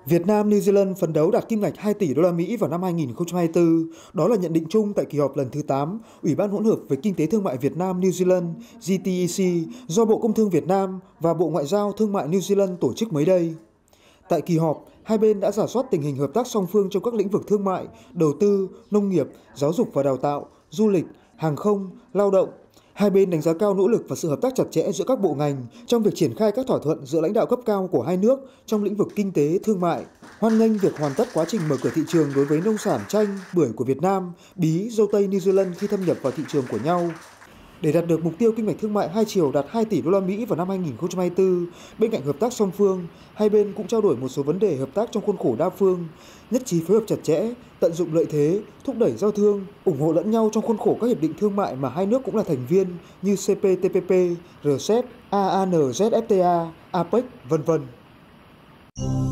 Việt Nam New Zealand phấn đấu đạt kim ngạch 2 tỷ đô la Mỹ vào năm 2024. Đó là nhận định chung tại kỳ họp lần thứ 8 Ủy ban hỗn hợp về kinh tế thương mại Việt Nam New Zealand GTEC do Bộ Công Thương Việt Nam và Bộ Ngoại giao Thương mại New Zealand tổ chức mới đây. Tại kỳ họp, hai bên đã rà soát tình hình hợp tác song phương trong các lĩnh vực thương mại, đầu tư, nông nghiệp, giáo dục và đào tạo, du lịch, hàng không, lao động. Hai bên đánh giá cao nỗ lực và sự hợp tác chặt chẽ giữa các bộ ngành trong việc triển khai các thỏa thuận giữa lãnh đạo cấp cao của hai nước trong lĩnh vực kinh tế, thương mại. Hoan nghênh việc hoàn tất quá trình mở cửa thị trường đối với nông sản chanh, bưởi của Việt Nam, bí, dâu tây New Zealand khi thâm nhập vào thị trường của nhau. Để đạt được mục tiêu kinh ngạch thương mại hai chiều đạt 2 tỷ đô la Mỹ vào năm 2024, bên cạnh hợp tác song phương, hai bên cũng trao đổi một số vấn đề hợp tác trong khuôn khổ đa phương, nhất trí phối hợp chặt chẽ, tận dụng lợi thế, thúc đẩy giao thương, ủng hộ lẫn nhau trong khuôn khổ các hiệp định thương mại mà hai nước cũng là thành viên như CPTPP, RCEP, AANZFTA, APEC, vân vân.